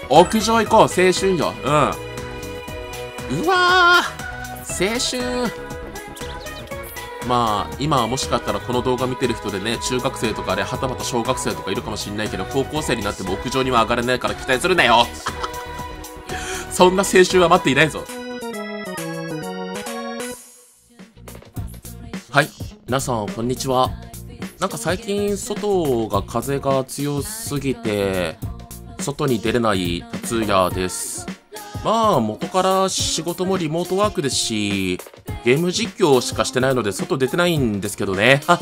屋上行こう、青春よ。うん。うわー、青春。まあ、今はもしかしたらこの動画見てる人でね、中学生とかで、はたまた小学生とかいるかもしんないけど、高校生になっても屋上には上がれないから期待するなよそんな青春は待っていないぞ。はい、皆さん、こんにちは。なんか最近、外が風が強すぎて、外に出れない達也です。まあ、元から仕事もリモートワークですし、ゲーム実況しかしてないので外出てないんですけどね。は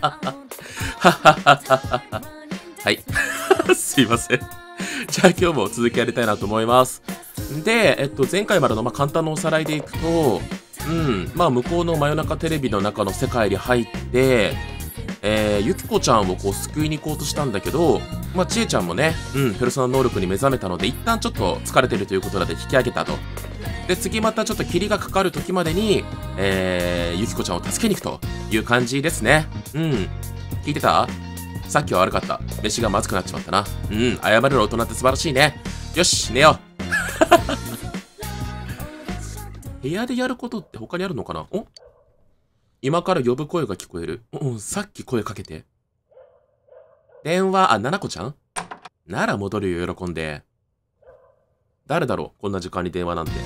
い。すいません。じゃあ今日も続きやりたいなと思います。で、前回までの簡単なおさらいでいくと、向こうの真夜中テレビの中の世界に入って、ゆきこちゃんをこう救いに行こうとしたんだけど、ちえちゃんもね、ペルソナ能力に目覚めたので、一旦ちょっと疲れてるということで引き上げたと。で、次またちょっと霧がかかる時までに、ゆきこちゃんを助けに行くという感じですね。聞いてた？さっきは悪かった。飯がまずくなっちまったな。謝れる大人って素晴らしいね。よし、寝よう。部屋でやることって他にあるのかな？今から呼ぶ声が聞こえる。さっき声かけて。電話、ななこちゃん？なら戻るよ、喜んで。誰だろう？こんな時間に電話なんて。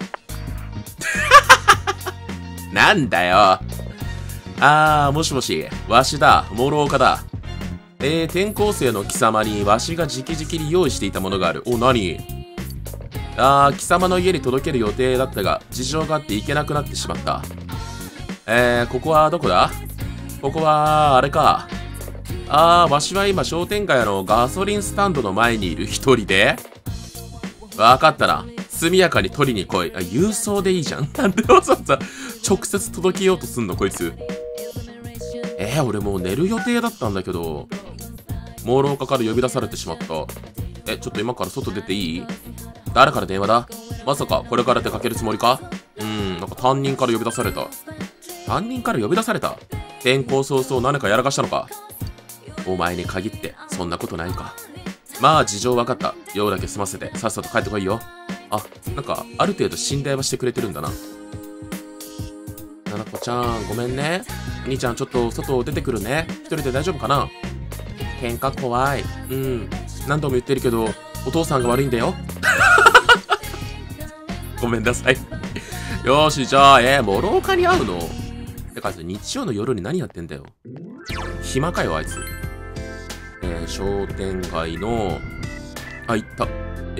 なんだよ。もしもし。わしだ。諸岡だ。転校生の貴様にわしが直々に用意していたものがある。何？貴様の家に届ける予定だったが、事情があって行けなくなってしまった。ここはどこだ？ここは、あれか。わしは今商店街のガソリンスタンドの前にいる一人で。わかったな。速やかに取りに来い。郵送でいいじゃん。なんでわざわざ直接届けようとすんのこいつ。俺もう寝る予定だったんだけど、もう廊下から呼び出されてしまった。ちょっと今から外出ていい？誰から電話だ？まさかこれから出かけるつもりか？なんか担任から呼び出された。担任から呼び出された？転校早々何かやらかしたのか？お前に限ってそんなことないか。まあ事情分かった。用だけ済ませてさっさと帰ってこいよ。なんかある程度信頼はしてくれてるんだな。ななこちゃんごめんね。お兄ちゃんちょっと外出てくるね。一人で大丈夫かな？喧嘩怖い。何度も言ってるけどお父さんが悪いんだよ。ごめんなさい。よしじゃあ諸岡に会うの？てか日曜の夜に何やってんだよ。暇かよあいつ。商店街の行った。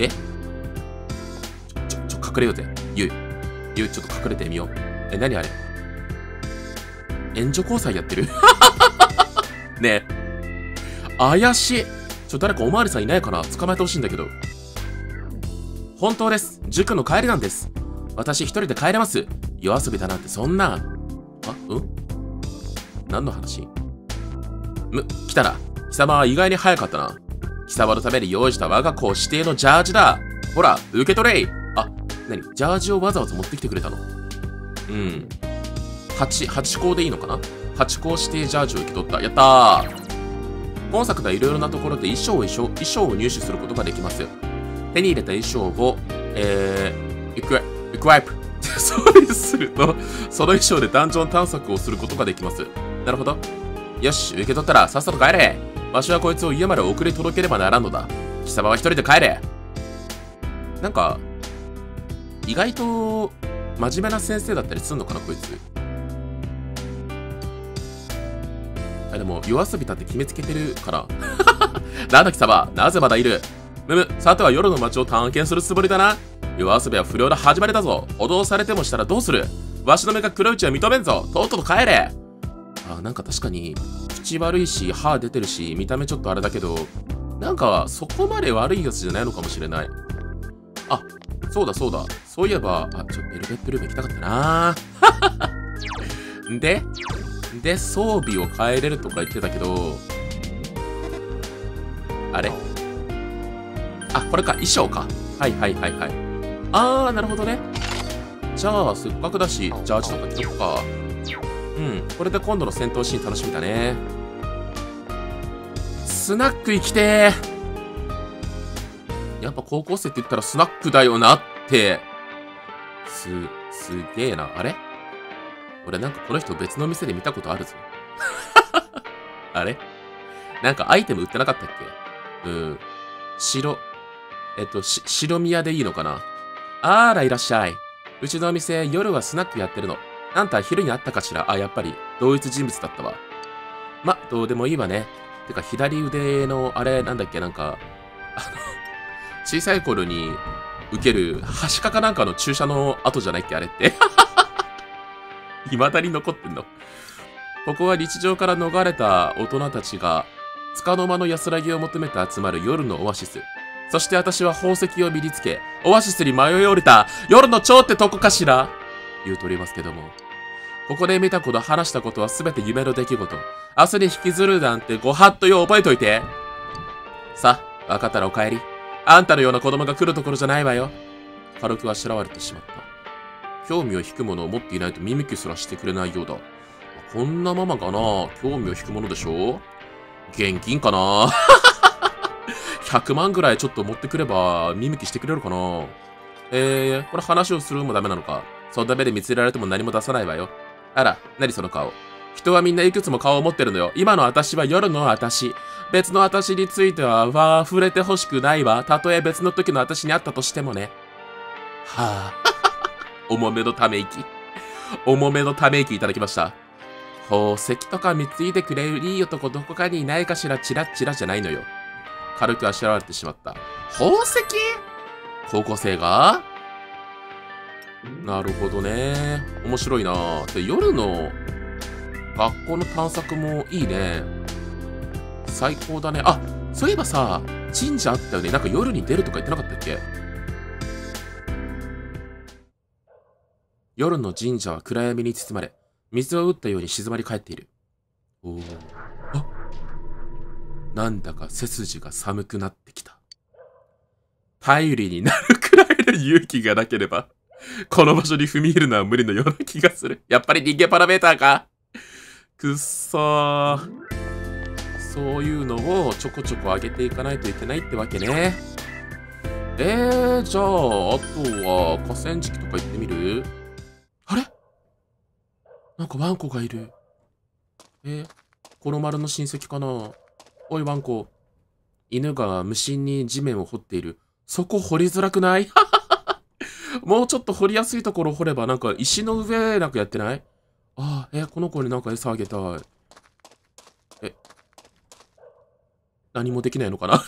隠れようぜ。ゆうちょっと隠れてみよう。何あれ？援助交際やってる？ねえ怪しい。誰かおまわりさんいないかな？捕まえてほしいんだけど。本当です。塾の帰りなんです。私一人で帰れます。夜遊びだなんてそんな。何の話？来たな。貴様は意外に早かったな。貴様のために用意した我が校指定のジャージだ。ほら、受け取れい。何？ジャージをわざわざ持ってきてくれたの？8校でいいのかな？ 8 校指定ジャージを受け取った。やったー。今作ではいろいろなところで衣装を入手することができます。手に入れた衣装を、エクワイプ。そうすると、その衣装でダンジョン探索をすることができます。なるほど。よし、受け取ったらさっさと帰れ。わしはこいつを家まで送り届ければならんのだ。貴様は一人で帰れ。なんか、意外と真面目な先生だったりすんのかなこいつ。でも夜遊びだって決めつけてるからなんだ貴様、なぜまだいる？さては夜の街を探検するつもりだな。夜遊びは不良の始まりだぞ。脅されてもしたらどうする？わしの目が黒いうちは認めんぞ。とっとと帰れ。なんか確かに口悪いし歯出てるし見た目ちょっとあれだけど、なんかそこまで悪いやつじゃないのかもしれない。そうだ。そういえばベルベットルーム行きたかったな。で装備を変えれるとか言ってたけど、あれ？これか、衣装か。はい。なるほどね。じゃあせっかくだしジャージとか着とくか。これで今度の戦闘シーン楽しみだね。スナック行きてー。 やっぱ高校生って言ったらスナックだよなって。すげえな。あれ俺なんかこの人別の店で見たことあるぞ。あれなんかアイテム売ってなかったっけ？白宮でいいのかな？あら、いらっしゃい。うちのお店、夜はスナックやってるの。あんた昼に会ったかしら？あ、やっぱり、同一人物だったわ。ま、どうでもいいわね。てか、左腕の、あれ、なんだっけ、なんか、小さい頃に受ける、はしかかなんかの注射の跡じゃないっけ、あれって。未だに残ってんの。ここは日常から逃れた大人たちが、束の間の安らぎを求めて集まる夜のオアシス。そして私は宝石を身につけ、オアシスに迷い降りた夜の蝶ってとこかしら？言うとおりますけども。ここで見たこと、話したことはすべて夢の出来事。明日に引きずるなんてご法度よ、覚えといて。さあ、わかったらお帰り。あんたのような子供が来るところじゃないわよ。軽くあしらわれてしまった。興味を引くものを持っていないと見向きすらしてくれないようだ。こんなママかな？興味を引くものでしょ？現金かな100万ぐらいちょっと持ってくれば見向きしてくれるかな。これ話をするのもダメなのか。そんな目で見つめられても何も出さないわよ。あら、何その顔。人はみんないくつも顔を持ってるのよ。今の私は夜の私。別の私については触れてほしくないわ。たとえ別の時の私に会ったとしてもね。はぁ、重めのため息。重めのため息いただきました。宝石とか貢いでくれるいい男どこかにいないかしら？チラッチラじゃないのよ。軽くあしらわれてしまった。宝石？高校生が？なるほどね。面白いな。で、夜の学校の探索もいいね。最高だね。あ、そういえばさ、神社あったよね。なんか夜に出るとか言ってなかったっけ？夜の神社は暗闇に包まれ、水を打ったように静まり返っている。おお。あ、なんだか背筋が寒くなってきた。頼りになるくらいの勇気がなければ、この場所に踏み入るのは無理のような気がする。やっぱり人間パラメーターか。くっそー。そういうのをちょこちょこ上げていかないといけないってわけね。じゃあ、あとは河川敷とか行ってみる？あれ？なんかワンコがいる。コロマルの親戚かな？おいワンコ。犬が無心に地面を掘っている。そこ掘りづらくない？もうちょっと掘りやすいところ掘れば、なんか石の上なんかやってない？ああ、この子になんか餌あげたい。何もできないのかな？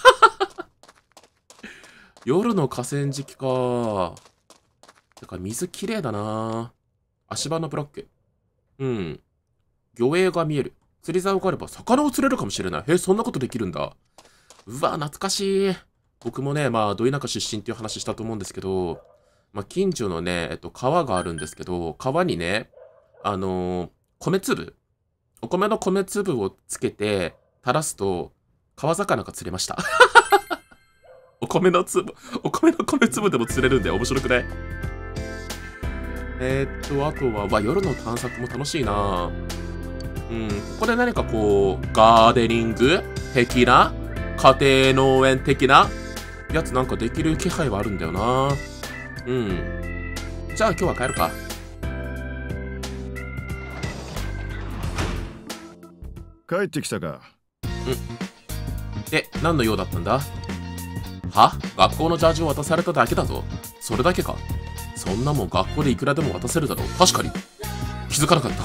夜の河川敷か。てか水きれいだな。足場のブロック。うん。魚影が見える。釣り竿があれば魚を釣れるかもしれない。そんなことできるんだ。うわ、懐かしい。僕もね、まあ、ど田舎出身っていう話したと思うんですけど、まあ、近所のね、川があるんですけど、川にね、米粒、お米の米粒をつけて垂らすと、川魚が釣れました。お米の米粒でも釣れるんで面白くない？あとは、夜の探索も楽しいな。うん、ここで何かこう、ガーデニング的な家庭農園的なやつなんかできる気配はあるんだよな。うん。じゃあ今日は帰るか。 帰ってきたか。 何の用だったんだ？は？学校のジャージを渡されただけだぞ。それだけか。そんなもん学校でいくらでも渡せるだろう。確かに。気づかなかった。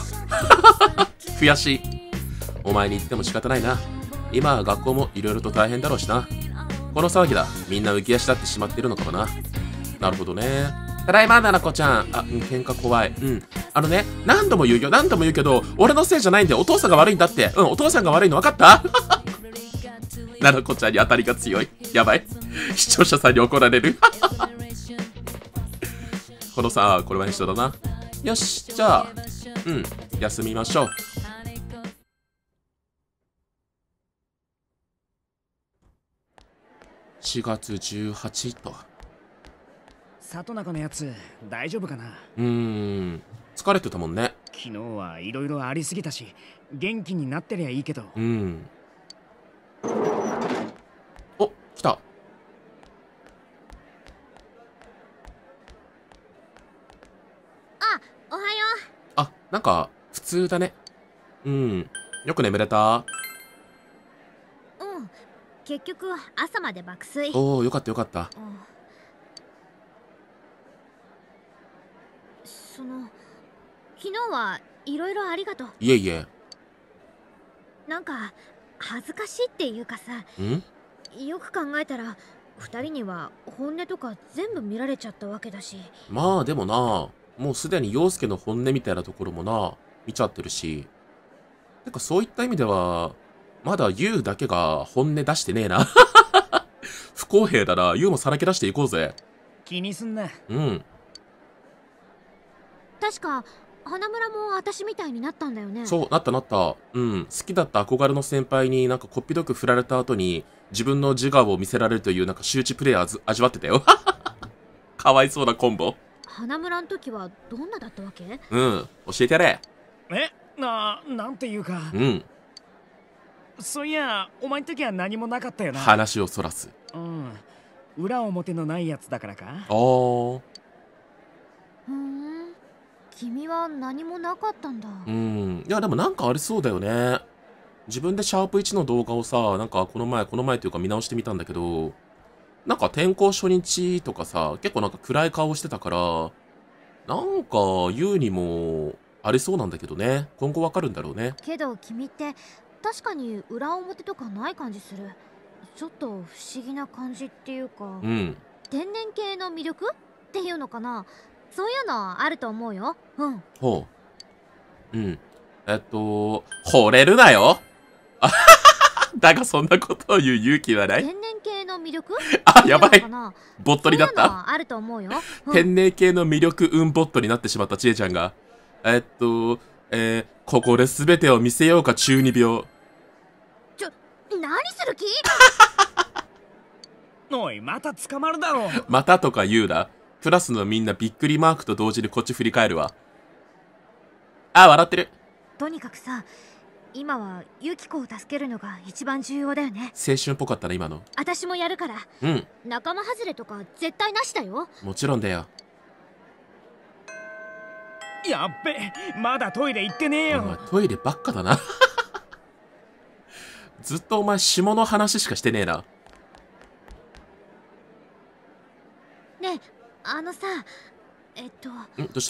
悔しい。お前に言っても仕方ないな。今は学校もいろいろと大変だろうしな。この騒ぎだ。みんな浮き足立ってしまっているのかもな。なるほどね。ただいま、ななこちゃん。喧嘩怖い。何度も言うけど、俺のせいじゃないんで、お父さんが悪いんだって。お父さんが悪いの分かった？ななこちゃんに当たりが強い。やばい。視聴者さんに怒られる。このさ、これは一緒だな。よし、じゃあ、休みましょう。4月18と。 里中のやつ、大丈夫かな？ 疲れてたもんね。 昨日はいろいろありすぎたし、元気になってりゃいいけど。 お、来た。 なんか、普通だね。うん。よく眠れた？ うん。結局朝まで爆睡。 おー、よかったよかった。 昨日はいろいろありがとう。 いえいえ。 なんか恥ずかしいっていうかさ、よく考えたら2人には本音とか全部見られちゃったわけだし。 まあでもな、もうすでに陽介の本音みたいなところもな、見ちゃってるし。てかそういった意味では、まだユウだけが本音出してねえな。不公平だな。ユウもさらけ出していこうぜ。 気にすんな。 うん。 確か花村も私みたいになったんだよね。 そう、なったなった。うん。好きだった憧れの先輩になんかこっぴどく振られた後に、自分の自我を見せられるというなんか周知プレイ味わってたよ。かわいそうなコンボ。 花村の時はどんなだったわけ？ うん。教えてやれ。 なんていうか。 うん。 そういや、お前ん時は何もなかったよな。 話をそらす。 うん。裏表のないやつだからか。 君は何もなかったんだ。 いや、でもなんかありそうだよね。自分でシャープ1の動画をさ、なんかこの前というか見直してみたんだけど、なんか転校初日とかさ、結構なんか暗い顔してたから、なんかユウにもありそうなんだけどね。今後わかるんだろうね。 けど君って確かに裏表とかない感じする。ちょっと不思議な感じっていうか、天然系の魅力っていうのかな。そういうのあると思うよ。 ほう。惚れるなよ。だがそんなことを言う勇気はない。 天然系の魅力あ、やばい。ボットになった。 あると思うよ。 天然系の魅力ボットになってしまったちえちゃんが。ここで全てを見せようか、中二病。 何する気？ おい、また捕まるだろう。 またとか言うな。クラスのみんなびっくりマークと同時にこっち振り返るわ。あ、笑ってる。 とにかくさ、今はユキコを助けるのが一番重要だよね。 青春っぽかったな、今の。 私もやるから。仲間外れとか絶対なしだよ。 もちろんだよ。 やっべ、まだトイレ行ってねえよ。 お前トイレばっかだな。ずっとお前下の話しかしてねえな。 ねえ、さ、 どうした？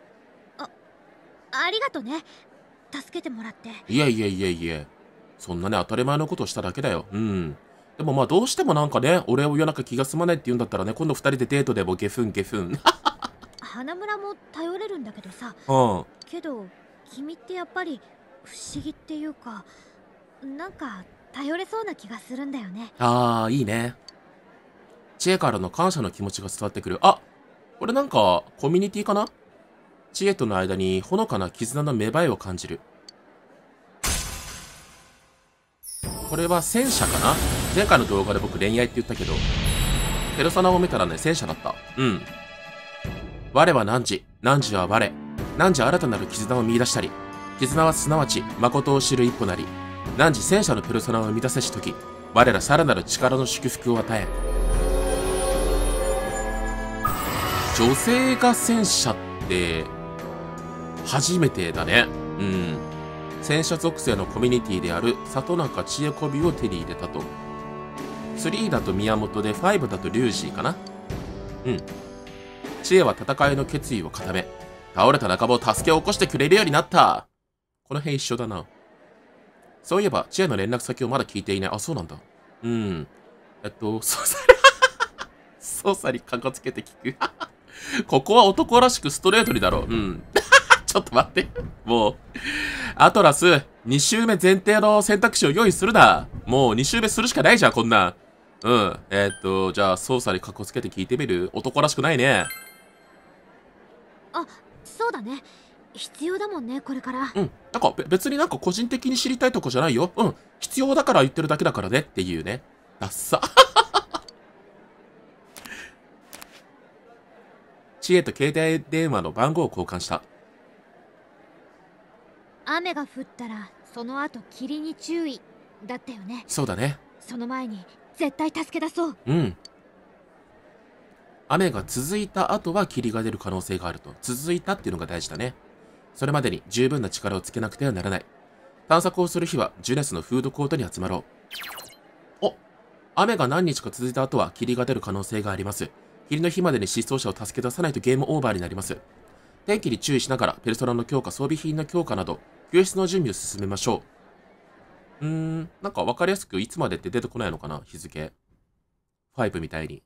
ありがとね。助けてもらって。 いえ。そんなね、当たり前のことをしただけだよ。でもまあどうしてもなんかね、俺を夜中気が済まないって言うんだったらね、今度2人でデートでもゲフン。 花村も頼れるんだけどさ。けど、君ってやっぱり不思議っていうか、なんか頼れそうな気がするんだよね。 いいね。知恵からの感謝の気持ちが伝わってくる。あ、これなんかコミュニティかな？知恵との間にほのかな絆の芽生えを感じる。これは戦車かな？前回の動画で僕恋愛って言ったけど、ペルソナを見たらね、戦車だった。我は汝は我。汝新たなる絆を見出したり、絆はすなわち誠を知る一歩なり、汝戦車のペルソナを生み出せしとき、我らさらなる力の祝福を与え。女性が戦車って初めてだね。戦車属性のコミュニティである里中千恵子美を手に入れたと。3だと宮本で5だとリュウジーかな。知恵は戦いの決意を固め、倒れた仲間を助け起こしてくれるようになった。この辺一緒だな。そういえば知恵の連絡先をまだ聞いていない。あ、そうなんだ。操作にかこつけて聞く。ここは男らしくストレートにだろう。ちょっと待って。もう、アトラス、2周目前提の選択肢を用意するな。もう2周目するしかないじゃん、こんなん。じゃあ操作にかこつけて聞いてみる？男らしくないね。 あ、そうだね。必要だもんね、これから。 なんか別になんか個人的に知りたいとこじゃないよ。必要だから言ってるだけだからねっていうね。ダッサ。知恵と携帯電話の番号を交換した。 雨が降ったらその後霧に注意だったよね。 そうだね。 その前に絶対助け出そう。雨が続いた後は霧が出る可能性があると。続いたっていうのが大事だね。 それまでに十分な力をつけなくてはならない。探索をする日はジュネスのフードコートに集まろう。お、雨が何日か続いた後は霧が出る可能性があります。霧の日までに失踪者を助け出さないとゲームオーバーになります。天気に注意しながらペルソナの強化、装備品の強化など、救出の準備を進めましょう。なんか分かりやすくいつまでって出てこないのかな、日付。5みたいに。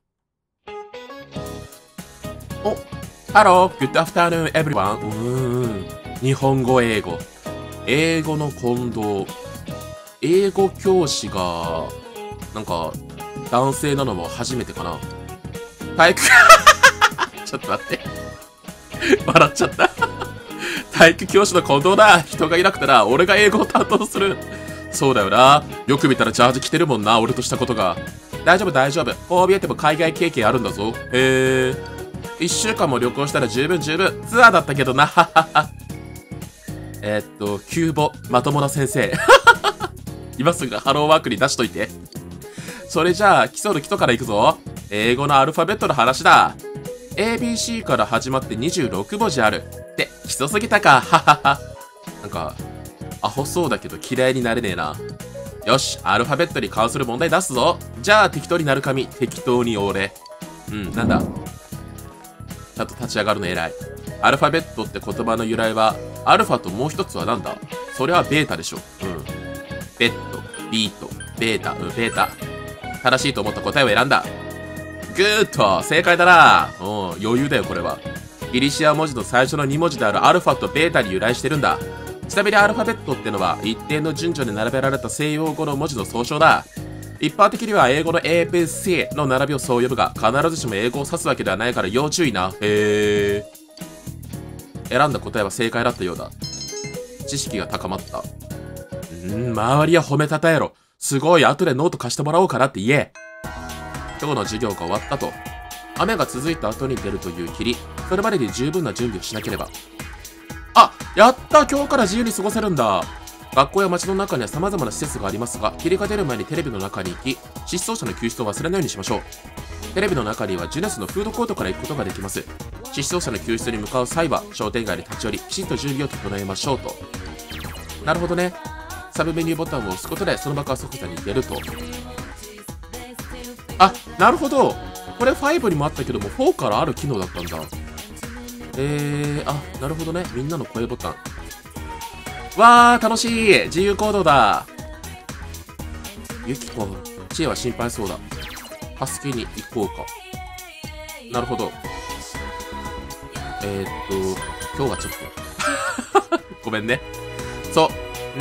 お、Hello, good afternoon everyone. 日本語、英語。英語の混同。英語教師が、なんか、男性なのも初めてかな。体育、ちょっと待って。笑っちゃった。体育教師の混同だ。人がいなくてな、俺が英語を担当する。そうだよな。よく見たらジャージ着てるもんな、俺としたことが。大丈夫、大丈夫。こう見えても海外経験あるんだぞ。へえ。1週間も旅行したら十分。ツアーだったけどな。キューボ、まともな先生。今すぐハローワークに出しといて。それじゃあ、基礎の基礎からいくぞ。英語のアルファベットの話だ。ABC から始まって26文字ある。って基礎すぎたか。なんか、アホそうだけど嫌いになれねえな。よし、アルファベットに関する問題出すぞ。じゃあ適当になる紙、適当に俺。なんだ。ちゃんと立ち上がるの偉い。アルファベットって言葉の由来は、アルファともう一つはなんだ？それはベータでしょ。ベッド、ビート、ベータ、ベータ。正しいと思った答えを選んだ。グーッと正解だな。余裕だよこれは。ギリシア文字の最初の2文字であるアルファとベータに由来してるんだ。ちなみにアルファベットってのは一定の順序で並べられた西洋語の文字の総称だ。一般的には英語の ABC の並びをそう呼ぶが、必ずしも英語を指すわけではないから要注意な。へー。選んだ答えは正解だったようだ。知識が高まった。周りは褒めたたえろ。すごい、後でノート貸してもらおうかなって言え。今日の授業が終わったと。雨が続いた後に出るという霧。それまでに十分な準備をしなければ。あ、やった！今日から自由に過ごせるんだ。学校や街の中には様々な施設がありますが、霧が出る前にテレビの中に行き、失踪者の救出を忘れないようにしましょう。テレビの中にはジュネスのフードコートから行くことができます。失踪者の救出に向かう際は、商店街に立ち寄り、きちんと準備を整えましょうと。なるほどね。サブメニューボタンを押すことで、その場から即座に出ると。あ、なるほど。これ5にもあったけども、4からある機能だったんだ。あ、なるほどね。みんなの声ボタン。わー、楽しい！自由行動だ。ユキコ、知恵は心配そうだ。助けに行こうか。なるほど。今日はちょっと。ごめんね。そう。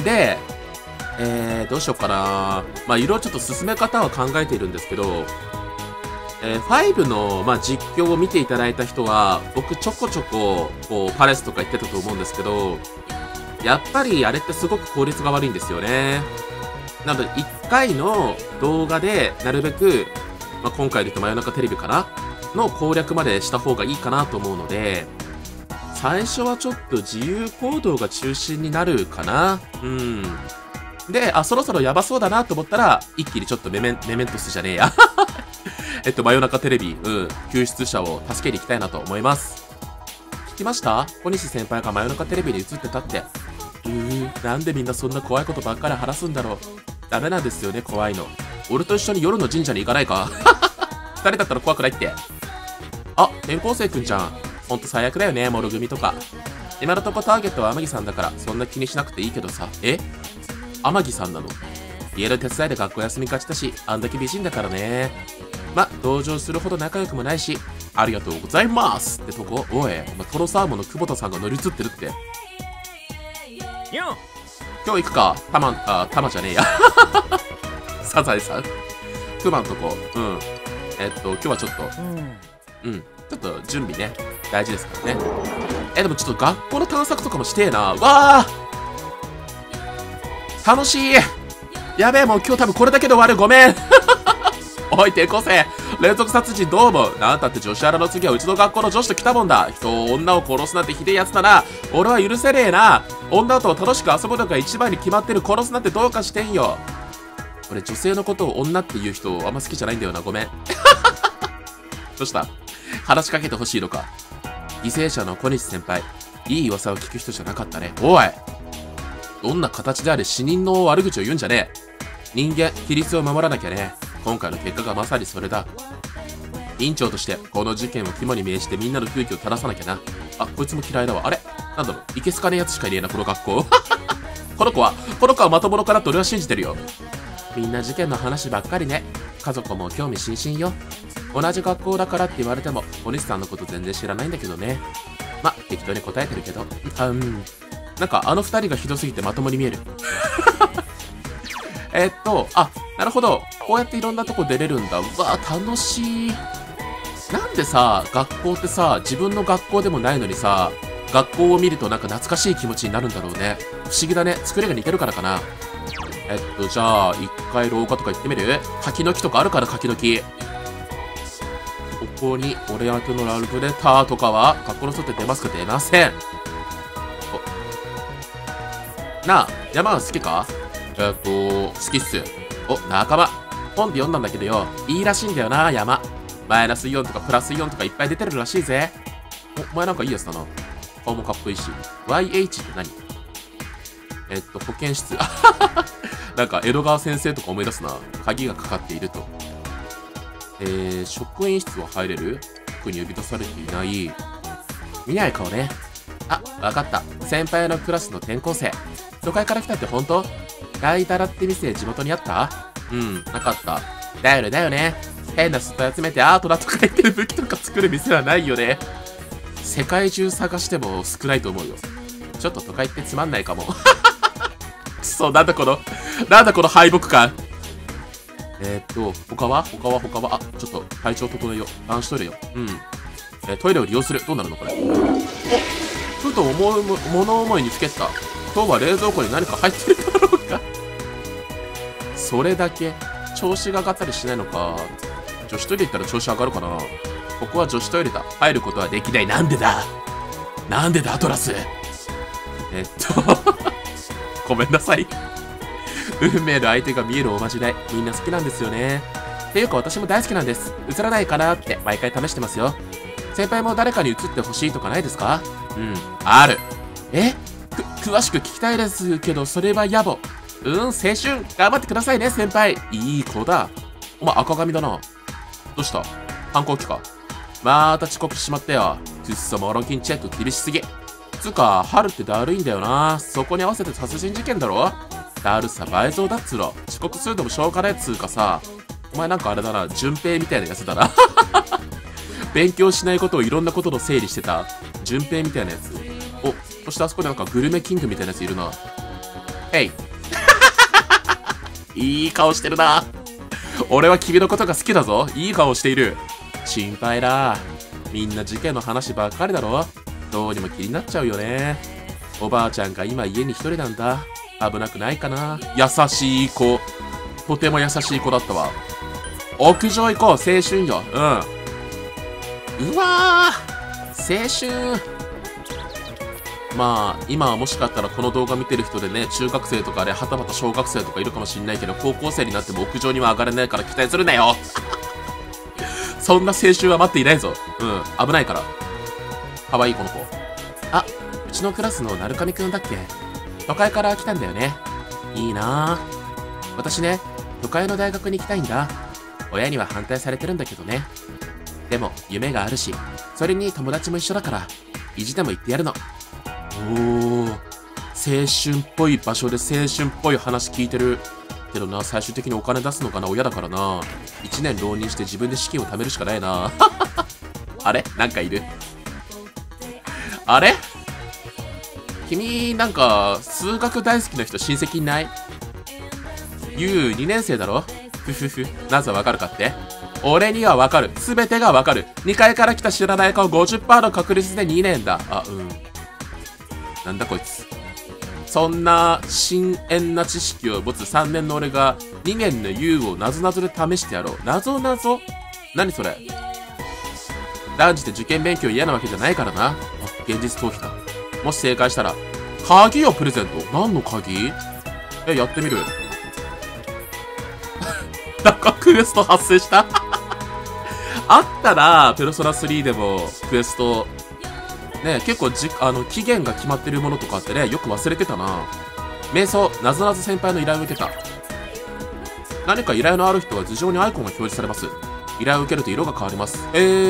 で、どうしようかな。まあ、いろいろちょっと進め方は考えているんですけど、5の、実況を見ていただいた人は、僕ちょこちょこ、パレスとか言ってたと思うんですけど、やっぱりあれってすごく効率が悪いんですよね。なので、1回の動画で、なるべく、今回で言うと真夜中テレビかなの攻略までした方がいいかなと思うので、最初はちょっと自由行動が中心になるかな。で、そろそろやばそうだなと思ったら、一気にちょっとメメントスじゃねえや。真夜中テレビ、救出者を助けに行きたいなと思います。聞きました？小西先輩が真夜中テレビに映ってたって。なんでみんなそんな怖いことばっかり話すんだろう。ダメなんですよね、怖いの。俺と一緒に夜の神社に行かないか？二人だったら怖くないって。あ、転校生くんじゃん。ほんと最悪だよね、モル組とか。今のとこターゲットは天城さんだから、そんな気にしなくていいけどさ。天城さんなの？家の手伝いで学校休みがちだし、あんだけ美人だからね。同情するほど仲良くもないし、ありがとうございますってとこ。おい、トロサーモンの久保田さんが乗り移ってるって。今日行くか。たまじゃねえや。サザエさん。クマんとこ。今日はちょっと、ちょっと準備ね、大事ですからね。でもちょっと学校の探索とかもしてえな。わー！楽しい！やべえ、もう今日多分これだけで終わる。ごめん。おい、転校生、連続殺人どう思う？なんたって女子アナの次はうちの学校の女子と来たもんだ。女を殺すなんてひでえやつだな。俺は許せねえな。女と楽しく遊ぶのが一番に決まってる。殺すなんてどうかしてんよ。俺、女性のことを女っていう人あんま好きじゃないんだよな。ごめん。どうした？話しかけてほしいのか？犠牲者の小西先輩。 いい噂を聞く人じゃなかったね。おい、どんな形であれ死人の悪口を言うんじゃねえ。人間、規律を守らなきゃね。今回の結果がまさにそれだ。院長としてこの事件を肝に銘じてみんなの空気を正さなきゃな。あ、こいつも嫌いだわ。あれなんだろう、いけすかねえやつしかいねえな、この学校。この子はまとものかなと俺は信じてるよ。みんな事件の話ばっかりね。家族も興味津々よ。同じ学校だからって言われても、お西さんのこと全然知らないんだけどね。ま、適当に答えてるけど。なんかあの二人がひどすぎてまともに見える。あ、なるほど。こうやっていろんなとこ出れるんだ。うわぁ、楽しい。なんでさ、学校ってさ、自分の学校でもないのにさ、学校を見るとなんか懐かしい気持ちになるんだろうね。不思議だね。作りが似てるからかな。じゃあ、一回廊下とか行ってみる？柿の木とかあるから、柿の木。ここに、俺宛のラブレターとかは、学校の外で出ますか？出ません。なあ、山は好きか？好きっす。お、仲間。本で読んだんだけどよ、いいらしいんだよな、山。マイナスイオンとかプラスイオンとかいっぱい出てるらしいぜ。お前なんかいいやつだな。顔もかっこいいし。YH って何？保健室。なんか江戸川先生とか思い出すな。鍵がかかっていると。職員室は入れる？特に呼び出されていない。見ない顔ね。あ、わかった。先輩のクラスの転校生。都会から来たって本当？ガイタラって店地元にあった？うん、なかった。だよね。変なスト集めてアートだとか言ってる武器とか作る店はないよね。世界中探しても少ないと思うよ。ちょっと都会ってつまんないかも。くそ、なんだこの敗北感。他はあ、ちょっと体調整えよう。男子トイレよ。うん。トイレを利用する。どうなるのこれ。ふと物思いにふけった。今日は冷蔵庫に何か入ってるだろうか。それだけ調子が上がったりしないのか。女子トイレ行ったら調子上がるかな。ここは女子トイレだ。入ることはできない。なんでだアトラス。ごめんなさい。運命の相手が見えるおまじない。みんな好きなんですよね。っていうか私も大好きなんです。映らないかなって毎回試してますよ。先輩も誰かに映ってほしいとかないですか？うん、ある。詳しく聞きたいですけど、それは野暮。青春頑張ってくださいね、先輩。いい子だ。お前赤髪だな。どうした？反抗期か。また遅刻しちまったよ。くっそモロキンチェック厳しすぎ。つうか、春ってだるいんだよな。そこに合わせて殺人事件だろ？だるさ倍増だっつろ。遅刻するのもしょうがないっつうかさ。お前なんかあれだな、順平みたいなやつだな。勉強しないことをいろんなことの整理してた順平みたいなやつ。お、そしてあそこでなんかグルメキングみたいなやついるな。へい。いい顔してるな。俺は君のことが好きだぞ。いい顔している。心配だ。みんな事件の話ばっかりだろ。どうにも気になっちゃうよね。おばあちゃんが今家に一人なんだ。危なくないかな。優しい子。とても優しい子だったわ。屋上行こう。青春よ。うん。うわー、青春。まあ今はもしかしたらこの動画見てる人でね、中学生とかはたまた小学生とかいるかもしんないけど、高校生になっても屋上には上がれないから期待するなよ。そんな青春は待っていないぞ。うん、危ないから。かわいいこの子。あ、うちのクラスのなるかみくんだっけ？都会から来たんだよね。いいなぁ。私ね、都会の大学に行きたいんだ。親には反対されてるんだけどね。でも夢があるし、それに友達も一緒だから意地でも言ってやるの。おー、青春っぽい場所で青春っぽい話聞いてるけどな。最終的にお金出すのかな。親だからな。1年浪人して自分で資金を貯めるしかないな。あれなんかいる。あれ君なんか数学大好きな人親戚いない？ U2 年生だろ。ふふふ。なぜわかるかって？俺にはわかる。すべてがわかる。2階から来た知らない顔 50% の確率で2年だ。あ、うん。なんだこいつ。そんな深遠な知識を持つ3年の俺が2年の U をなぞなぞで試してやろう。なぞなぞ？何それ？断じて受験勉強嫌なわけじゃないからな。あ、現実逃避だ。もし正解したら鍵をプレゼント。何の鍵？やってみる。なんかクエスト発生した。あったな、ペルソナ3でもクエスト。 ね、結構期限が決まってるものとかあってね、よく忘れてたな。瞑想、なぞなぞ先輩の依頼を受けた。何か依頼のある人は頭上にアイコンが表示されます。依頼を受けると色が変わります。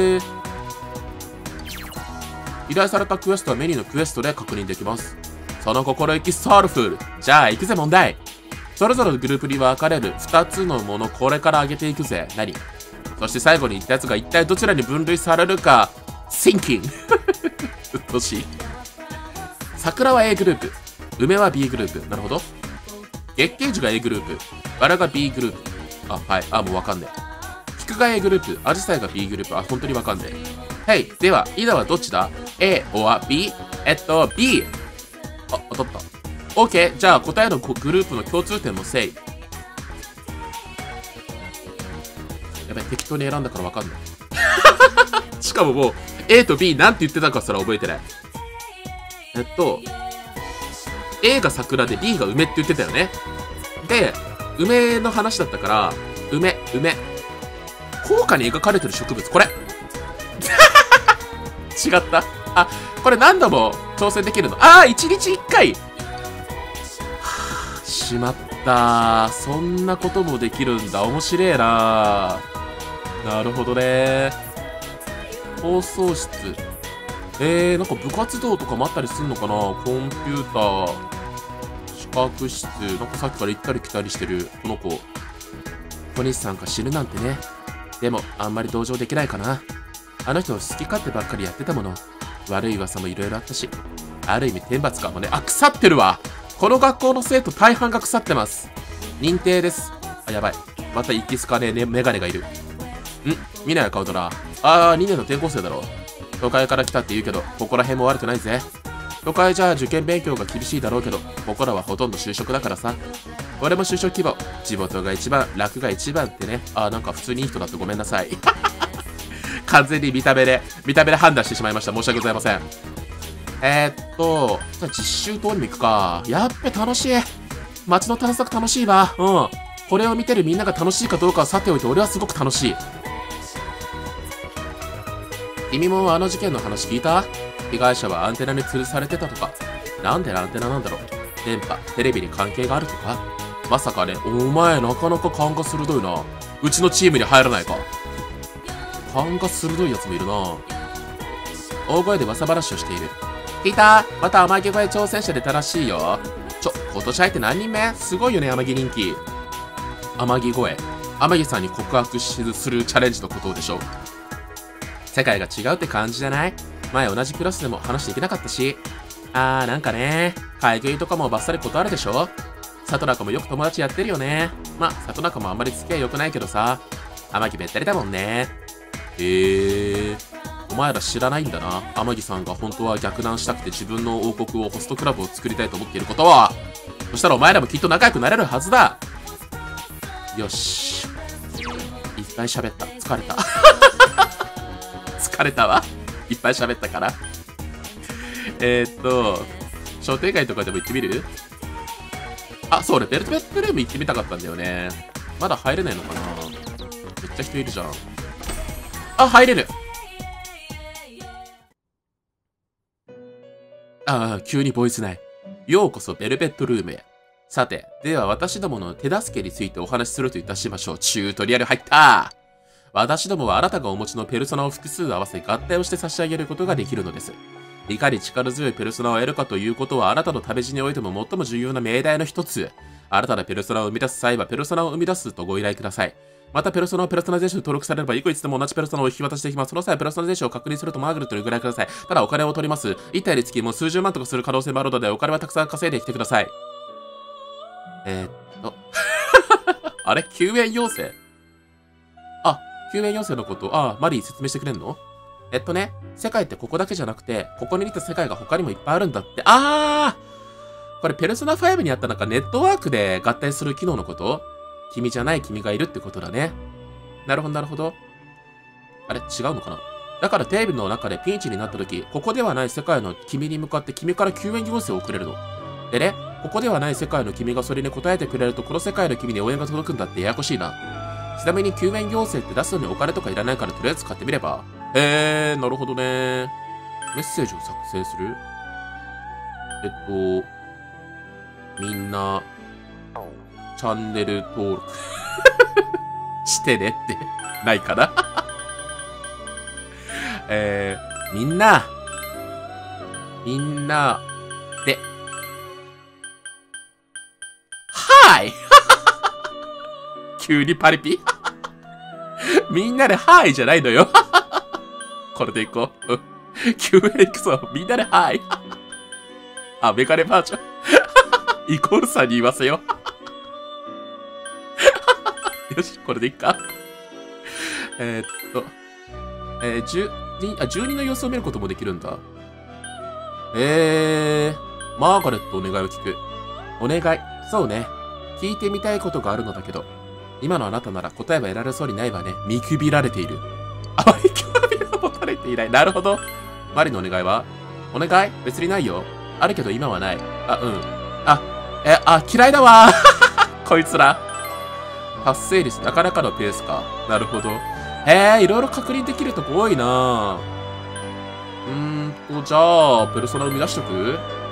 依頼されたクエストはメニューのクエストで確認できます。その心意気ソウルフル。じゃあ行くぜ問題。それぞれのグループに分かれる2つのもの、これから上げていくぜ。何？そして最後に言ったやつが一体どちらに分類されるか、Thinking うっとうしい。桜は A グループ、梅は B グループ。なるほど。月桂樹が A グループ、バラが B グループ。あ、はい。あ、もうわかんねえ。菊が A グループ、アジサイが B グループ。あ、本当にわかんねえ。はい。では、イダはどっちだ？ A or B？B。あ、当たった。OK。じゃあ、答えのグループの共通点もせい。やばい、適当に選んだからわかんない。しかももう、A と B なんて言ってたかすら覚えてない。A が桜で B が梅って言ってたよね。で、梅の話だったから、梅。硬貨に描かれてる植物、これ。違った。あ、これ何度も挑戦できるの。あー、1日1回。しまった。そんなこともできるんだ。面白えな。なるほどね。放送室。なんか部活動とかもあったりするのかな。コンピューター、資格室。なんかさっきから行ったり来たりしてる、この子。小西さんが死ぬなんてね。でも、あんまり同情できないかな。あの人好き勝手ばっかりやってたもの。悪い噂もいろいろあったし。ある意味天罰かもね。あ、腐ってるわ。この学校の生徒大半が腐ってます。認定です。あ、やばい。また一気すかねえメガネがいる。見ない顔だな。2年の転校生だろ。都会から来たって言うけど、ここら辺も悪くないぜ。都会じゃ受験勉強が厳しいだろうけど、ここらはほとんど就職だからさ。俺も就職希望。地元が一番、楽が一番ってね。なんか普通にいい人だってごめんなさい。完全に見た目で判断してしまいました。申し訳ございません。じゃあ実習棟にも行くか。やっべ、楽しい。街の探索楽しいわ。これを見てるみんなが楽しいかどうかはさておいて、俺はすごく楽しい。君もあの事件の話聞いた？被害者はアンテナに吊るされてたとか。なんでアンテナなんだろう。電波、テレビに関係があるとか。まさかね、お前なかなか勘が鋭いな。うちのチームに入らないか。勘が鋭いやつもいるな。大声で噂話をしている。聞いた？また天城越え挑戦者出たらしいよ。今年入って何人目？すごいよね、天城人気。天城越え。天城さんに告白するチャレンジのことでしょ。世界が違うって感じじゃない？前同じクラスでも話できなかったし。なんかね、買い食いとかもバッサリ断るでしょ。里中もよく友達やってるよね。里中もあんまり付き合い良くないけどさ。天城べったりだもんね。お前ら知らないんだな。天城さんが本当は逆難したくて自分の王国をホストクラブを作りたいと思っていることは。そしたらお前らもきっと仲良くなれるはずだ。よし。いっぱい喋った。疲れた。疲れたわ。いっぱい喋ったから。商店街とかでも行ってみる？そう、俺ベルトベッドルーム行ってみたかったんだよね。まだ入れないのかな？めっちゃ人いるじゃん。入れる。急にボイスない。ようこそベルベットルームへ。さて、では私どもの手助けについてお話しするといたしましょう。チュートリアル入った。私どもはあなたがお持ちのペルソナを複数合わせ合体をして差し上げることができるのです。いかに力強いペルソナを得るかということはあなたの旅路においても最も重要な命題の一つ。新たなペルソナを生み出す際はペルソナを生み出すとご依頼ください。またペルソナをペルソナゼーションに登録されればいくつでも同じペルソナを引き渡していきます。その際はペルソナゼーションを確認するとマーガレットにご依頼ください。ただお金を取ります。1体につきもう数十万とかする可能性もあるのでお金はたくさん稼いできてください。あれ救援要請？救援要請のこと、マリー説明してくれんの？世界ってここだけじゃなくて、ここに似た世界が他にもいっぱいあるんだって。これペルソナ5にあったなんかネットワークで合体する機能のこと？君じゃない君がいるってことだね。なるほど、なるほど。あれ違うのかな？だからテレビの中でピンチになった時、ここではない世界の君に向かって君から救援要請を送れるの。でね、ここではない世界の君がそれに答えてくれると、この世界の君に応援が届くんだってややこしいな。ちなみに救援要請って出すのにお金とかいらないからとりあえず買ってみれば。なるほどね。 メッセージを作成する？みんな、チャンネル登録してねって、ないかなみんなで、はーい急にパリピみんなではーいじゃないのよこれでいこう。QA 行くぞ。みんなではーいあ、メガネバージョンイコールさんに言わせよよし、これでいっか。12の様子を見ることもできるんだ。マーガレットお願いを聞く。お願い。そうね。聞いてみたいことがあるのだけど、今のあなたなら答えは得られそうにないわね。見くびられている。あまり興味が持たれていない。なるほど。マリのお願いは？お願い？別にないよ。あるけど今はない。あ、うん。嫌いだわこいつら。発生率なかなかのペースか。なるほど。いろいろ確認できるとこ多いな。じゃあ、ペルソナ生み出しとく？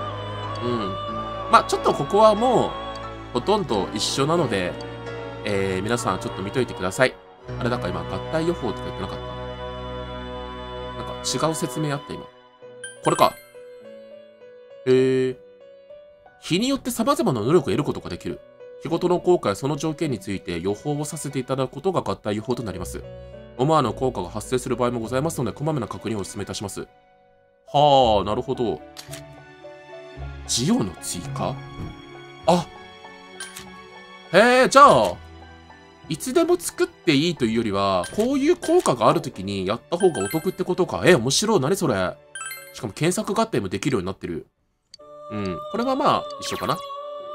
まあ、ちょっとここはもう、ほとんど一緒なので、皆さんちょっと見といてください。あれ、なんか今、合体予報とか言ってなかった？なんか違う説明あった今。これか。日によって様々な能力を得ることができる。日ごとの効果やその条件について予報をさせていただくことが合体予報となります。思わぬ効果が発生する場合もございますので、こまめな確認をお勧めいたします。はあ、なるほど。ジオの追加？あ、じゃあ、いつでも作っていいというよりは、こういう効果があるときにやった方がお得ってことか。面白い。何それ。しかも検索合体もできるようになってる。これはまあ、一緒かな。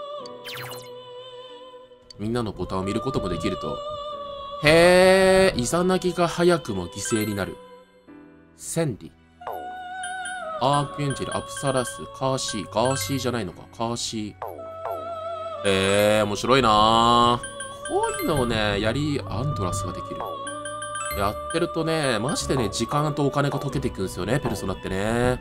みんなのボタンを見ることもできると。イザナギが早くも犠牲になる。センリ。アークエンジェル、アプサラス、ガーシーじゃないのか。カーシー。面白いなぁ。こういうのをね、アンドラスができる。やってるとね、マジでね、時間とお金が溶けていくんですよね、ペルソナってね。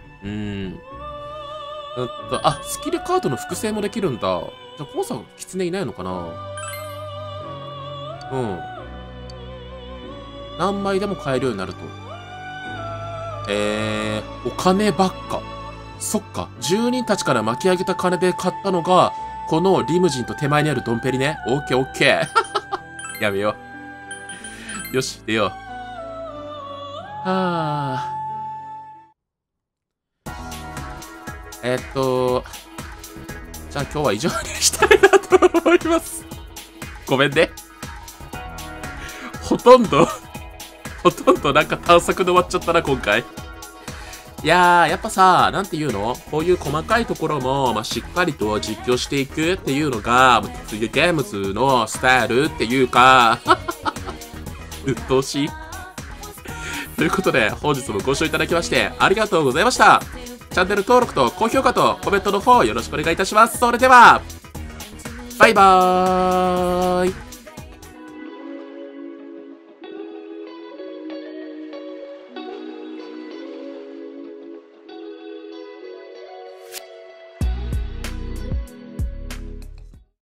スキルカードの複製もできるんだ。じゃあ、コンさん、キツネいないのかな？何枚でも買えるようになると。お金ばっか。そっか。住人たちから巻き上げた金で買ったのが、このリムジンと手前にあるドンペリね。オッケーオッケー。やめよう。よし、出よう。じゃあ今日は以上にしたいなと思います。ごめんね。ほとんどなんか探索で終わっちゃったな、今回。いやー、やっぱさ、なんていうの？こういう細かいところも、しっかりと実況していくっていうのが、ゲームズのスタイルっていうか、鬱陶しい。ということで、本日もご視聴いただきまして、ありがとうございました。チャンネル登録と高評価とコメントの方よろしくお願いいたします。それでは、バイバーイ。